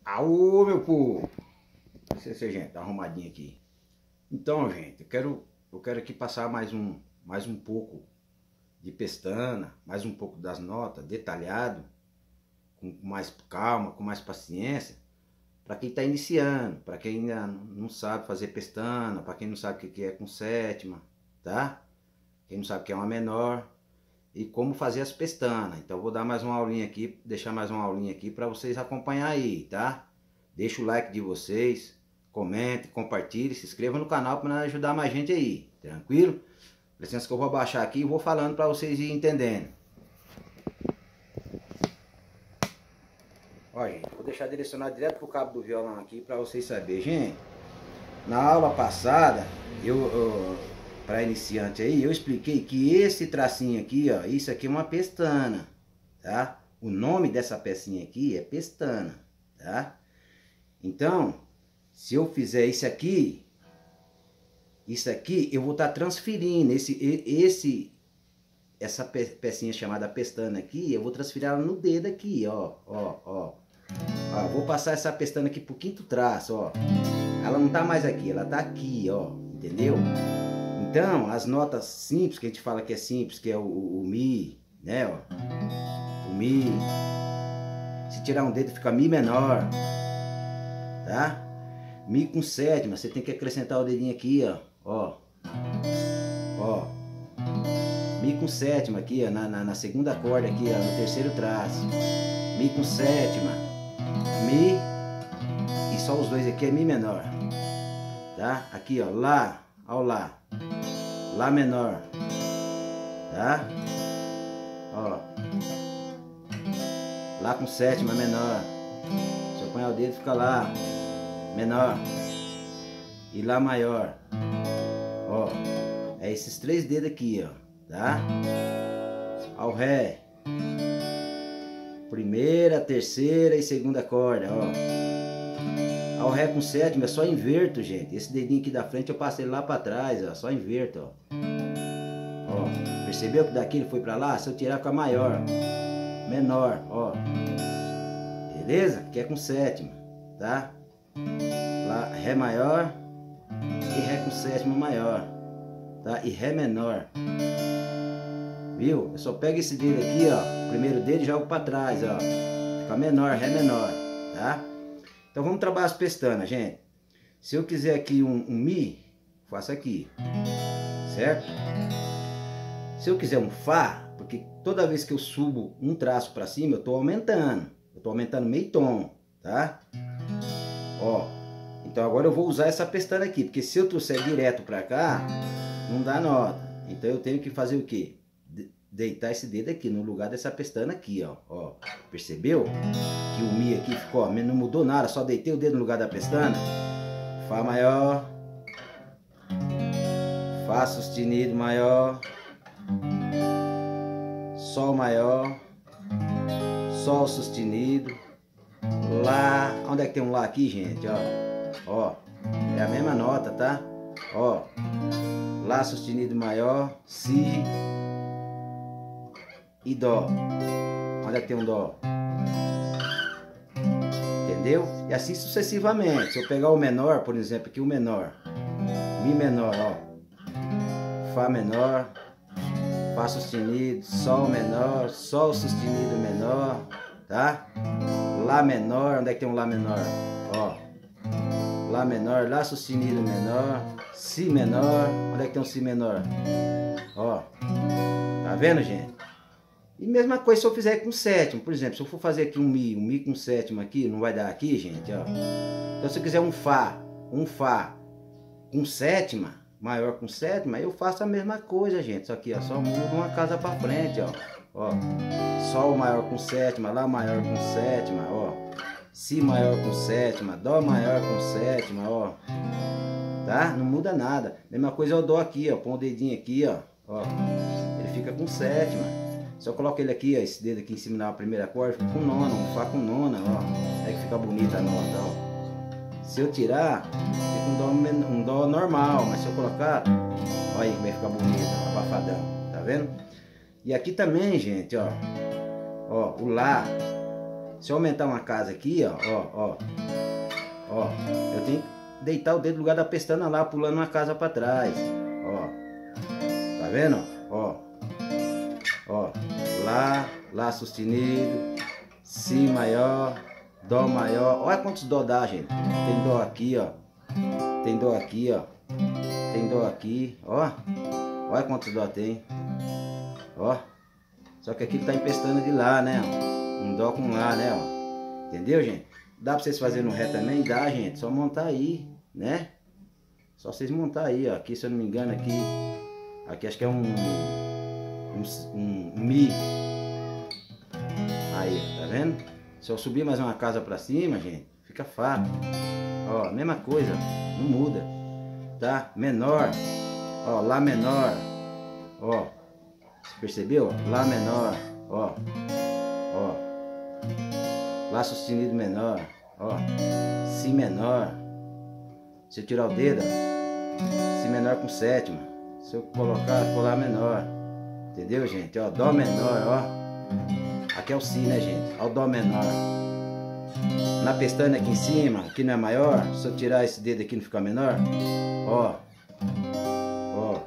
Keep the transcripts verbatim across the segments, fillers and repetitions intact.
Aô, meu povo! Licença, gente, tá arrumadinho aqui. Então, gente, eu quero, eu quero aqui passar mais um, mais um pouco de pestana, mais um pouco das notas, detalhado, com mais calma, com mais paciência, para quem está iniciando, para quem ainda não sabe fazer pestana, para quem não sabe o que é com sétima, tá? Quem não sabe o que é uma menor e como fazer as pestanas. Então eu vou dar mais uma aulinha aqui, deixar mais uma aulinha aqui para vocês acompanhar aí, tá? Deixa o like de vocês, comente, compartilhe, se inscreva no canal para ajudar mais gente aí, tranquilo? Licença que eu vou abaixar aqui e vou falando para vocês irem entendendo. Ó, gente, vou deixar direcionado direto pro cabo do violão aqui para vocês saberem. Gente, na aula passada, eu, eu para iniciante aí, eu expliquei que esse tracinho aqui, ó, isso aqui é uma pestana, tá? O nome dessa pecinha aqui é pestana, tá? Então, se eu fizer isso aqui, isso aqui, eu vou estar tá transferindo esse, esse, essa pecinha chamada pestana aqui, eu vou transferir ela no dedo aqui, ó, ó, ó. Ó, vou passar essa pestana aqui pro quinto traço, ó. Ela não tá mais aqui, ela tá aqui, ó, entendeu? Então, as notas simples, que a gente fala que é simples, que é o, o, o Mi, né, ó. O Mi. Se tirar um dedo fica Mi menor, tá? Mi com sétima, você tem que acrescentar o dedinho aqui, ó, ó. Ó. Mi com sétima aqui, ó, na, na, na segunda corda aqui, ó, no terceiro traço. Mi com sétima. Mi. E só os dois aqui é Mi menor. Tá? Aqui, ó, Lá. Ó, Lá. Lá menor. Tá? Ó. Lá com sétima menor. Se eu apanhar o dedo fica Lá menor. E Lá maior. Ó. É esses três dedos aqui, ó. Tá? Ao Ré. Primeira, terceira e segunda corda, ó. Ao Ré com sétima, é só inverto, gente. Esse dedinho aqui da frente eu passei lá pra trás, ó. Só inverto, ó. Ó. Percebeu que daqui ele foi pra lá? Se eu tirar fica maior. Menor, ó. Beleza? Que é com sétima, tá? Lá, Ré maior e Ré com sétima maior, tá? E Ré menor. Viu? Eu só pego esse dedo aqui, ó, primeiro dedo e jogo para trás, ó. Fica menor, Ré menor, tá? Então vamos trabalhar as pestanas, gente. Se eu quiser aqui um, um Mi, faço aqui, certo? Se eu quiser um Fá, porque toda vez que eu subo um traço para cima, eu tô aumentando. Eu tô aumentando meio tom, tá? Ó. Então agora eu vou usar essa pestana aqui, porque se eu trouxer direto para cá, não dá nota. Então eu tenho que fazer o quê? Deitar esse dedo aqui no lugar dessa pestana aqui, ó, ó. Percebeu? Que o Mi aqui ficou, ó, não mudou nada, só deitei o dedo no lugar da pestana. Fá maior. Fá sustenido maior. Sol maior. Sol sustenido. Lá. Onde é que tem um Lá aqui, gente? Ó. Ó. É a mesma nota, tá? Ó. Lá sustenido maior. Si. E Dó. Onde é que tem um Dó? Entendeu? E assim sucessivamente. Se eu pegar o menor, por exemplo, aqui o menor. Mi menor, ó. Fá menor. Fá sustenido. Sol menor. Sol sustenido menor. Tá? Lá menor. Onde é que tem um Lá menor? Ó. Lá menor. Lá sustenido menor. Si menor. Onde é que tem um Si menor? Ó. Tá vendo, gente? E mesma coisa se eu fizer com sétima, por exemplo, se eu for fazer aqui um Mi, um Mi com sétima aqui, não vai dar aqui, gente, ó. Então se eu quiser um Fá, um Fá com sétima, maior com sétima, eu faço a mesma coisa, gente, só que ó, só mudo uma casa pra frente, ó. Ó, Sol maior com sétima, Lá maior com sétima, ó. Si maior com sétima, Dó maior com sétima, ó. Tá? Não muda nada. Mesma coisa é o Dó aqui, ó, põe o dedinho aqui, ó, ó. Ele fica com sétima. Se eu coloco ele aqui, ó, esse dedo aqui em cima da primeira corda, fica com nona, um Fá com nona, ó. É que fica bonita a nota, ó. Se eu tirar, fica um dó, um dó normal, mas se eu colocar, olha aí como vai ficar bonito, ó, abafadão, tá vendo? E aqui também, gente, ó. Ó, o Lá. Se eu aumentar uma casa aqui, ó, ó, ó, ó, eu tenho que deitar o dedo no lugar da pestana lá, pulando uma casa para trás, ó, tá vendo? Ó, ó, lá, lá sustenido, si maior, dó maior. Olha quantos dó dá, gente. Tem dó aqui, ó, tem dó aqui, ó, tem dó aqui, ó, olha quantos dó tem, ó. Só que aqui tá em pestana de lá, né, ó. Um dó com lá, né, ó. Entendeu, gente? Dá pra vocês fazerem no ré também? Dá, gente. Só montar aí, né? Só vocês montar aí, ó. Aqui, se eu não me engano, aqui... Aqui acho que é um... Um, um, um Mi. Aí, tá vendo? Se eu subir mais uma casa pra cima, gente, fica fácil. Ó, mesma coisa. Não muda. Tá? Menor. Ó, Lá menor. Ó. Você percebeu? Lá menor. Ó. Ó. Lá sustenido menor, ó, Si menor. Se eu tirar o dedo, ó, Si menor com sétima. Se eu colocar, for Lá menor. Entendeu, gente? Ó, Dó menor, ó. Aqui é o Si, né, gente? Ó, o Dó menor. Na pestana aqui em cima, aqui não é maior. Se eu tirar esse dedo aqui, não fica menor. Ó, ó,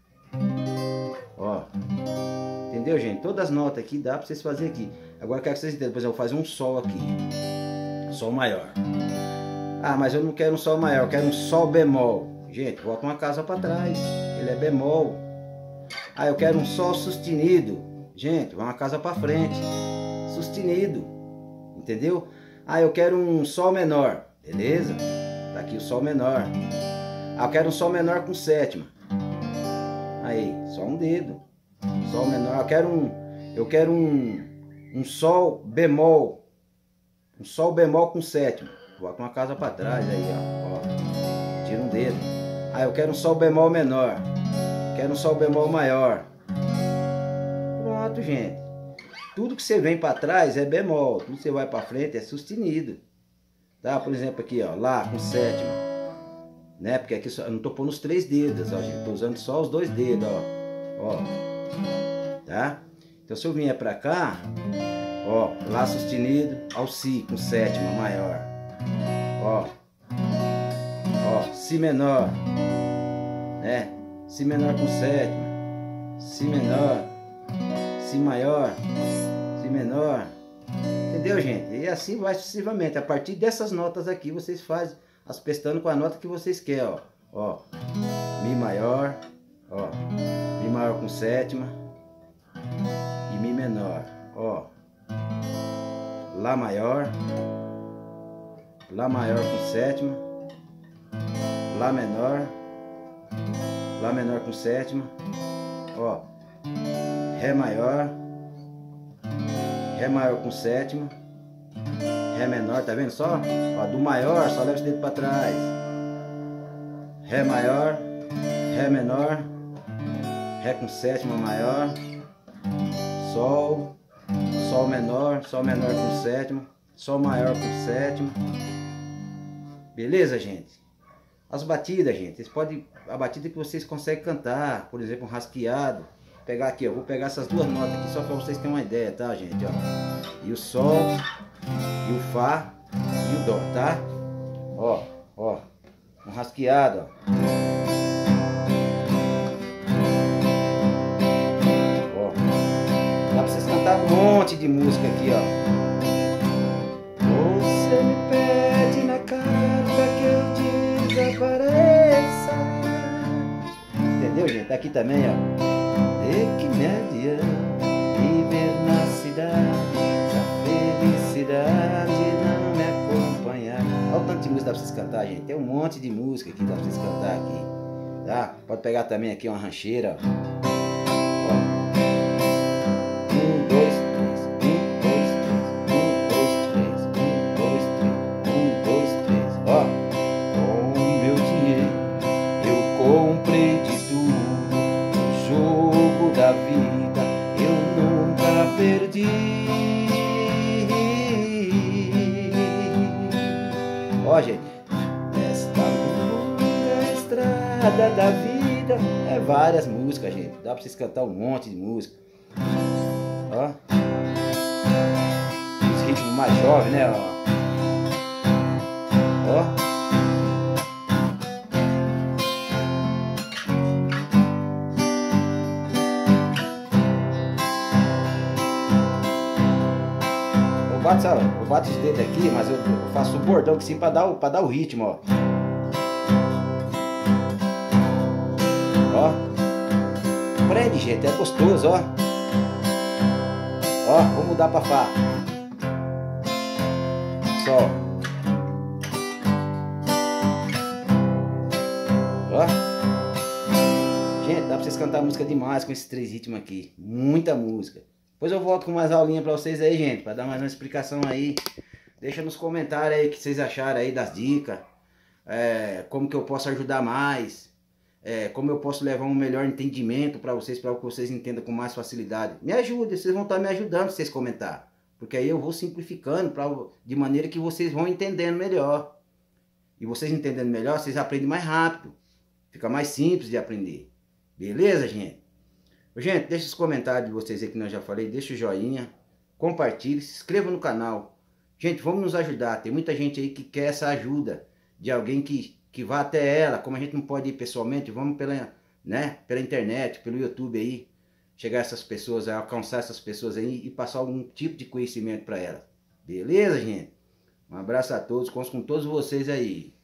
ó. Entendeu, gente? Todas as notas aqui dá pra vocês fazerem aqui. Agora eu quero que vocês entendam. Por exemplo, eu vou fazer um Sol aqui. Sol maior. Ah, mas eu não quero um Sol maior. Eu quero um Sol bemol. Gente, bota uma casa para trás. Ele é bemol. Ah, eu quero um Sol sustenido. Gente, vai uma casa para frente. Sustenido. Entendeu? Ah, eu quero um Sol menor. Beleza? Tá aqui o Sol menor. Ah, eu quero um Sol menor com sétima. Aí, só um dedo. Sol menor. Eu quero um... Eu quero um... Um Sol bemol. Um Sol bemol com sétima. Bota uma casa para trás aí, ó. Ó. Tira um dedo. Ah, eu quero um Sol bemol menor. Quero um Sol bemol maior. Pronto, gente. Tudo que você vem para trás é bemol. Tudo que você vai para frente é sustenido. Tá? Por exemplo, aqui, ó. Lá com sétima. Né? Porque aqui eu não tô pondo os três dedos, ó, gente. Tô usando só os dois dedos, ó. Ó. Tá? Então se eu vier pra cá, ó, Lá sustenido, ao Si com sétima maior, ó, ó, Si menor, né, Si menor com sétima, Si menor, Si maior, Si menor, entendeu, gente? E assim vai sucessivamente. A partir dessas notas aqui vocês fazem as pestanas com a nota que vocês querem, ó, ó, Mi maior, ó, Mi maior com sétima, Mi menor, ó, Lá maior, Lá maior com sétima, Lá menor, Lá menor com sétima, ó, Ré maior, Ré maior com sétima, Ré menor, tá vendo só? Ó, do maior só leva esse dedo para trás, Ré maior, Ré menor, Ré com sétima maior, Sol, Sol menor, Sol menor com sétima, Sol maior com sétima. Beleza, gente? As batidas, gente, vocês podem, a batida que vocês conseguem cantar, por exemplo, um rasqueado. Pegar aqui, ó, vou pegar essas duas notas aqui só para vocês terem uma ideia, tá, gente? Ó. E o Sol, e o Fá, e o Dó, tá? Ó, ó, um rasqueado, ó. Um monte de música aqui, ó. Você me pede na carta que eu desapareça. Entendeu, gente? Tá aqui também, ó. De que me adianta viver na cidade se a felicidade não me acompanhar. Olha o tanto de música que dá pra vocês cantar, gente. Tem um monte de música que dá pra vocês cantar aqui, tá? Pode pegar também aqui uma rancheira, ó. Ó, gente, esta longa estrada da vida. É várias músicas, gente. Dá pra vocês cantar um monte de música. Ó. Os ritmo mais jovem, né? Ó. Ó. Eu bato, sabe? Eu bato os dedos aqui, mas eu, eu faço o bordão aqui sim pra dar, o, pra dar o ritmo, ó. Ó. Prende, gente, é gostoso, ó. Ó, vou mudar pra Fá. Sol. Ó. Gente, dá pra vocês cantar música demais com esses três ritmos aqui. Muita música. Depois eu volto com mais aulinha pra vocês aí, gente. Pra dar mais uma explicação aí. Deixa nos comentários aí o que vocês acharam aí das dicas. É, como que eu posso ajudar mais. É, como eu posso levar um melhor entendimento para vocês, para que vocês entendam com mais facilidade. Me ajude, vocês vão estar me ajudando se vocês comentarem. Porque aí eu vou simplificando pra, de maneira que vocês vão entendendo melhor. E vocês entendendo melhor, vocês aprendem mais rápido. Fica mais simples de aprender. Beleza, gente? Gente, deixa os comentários de vocês aí que nós já falei. Deixa o joinha. Compartilhe, se inscreva no canal. Gente, vamos nos ajudar. Tem muita gente aí que quer essa ajuda de alguém que... que vá até ela. Como a gente não pode ir pessoalmente, vamos pela, né, pela internet, pelo YouTube aí, chegar a essas pessoas, alcançar essas pessoas aí e passar algum tipo de conhecimento para elas. Beleza, gente? Um abraço a todos, conto com todos vocês aí.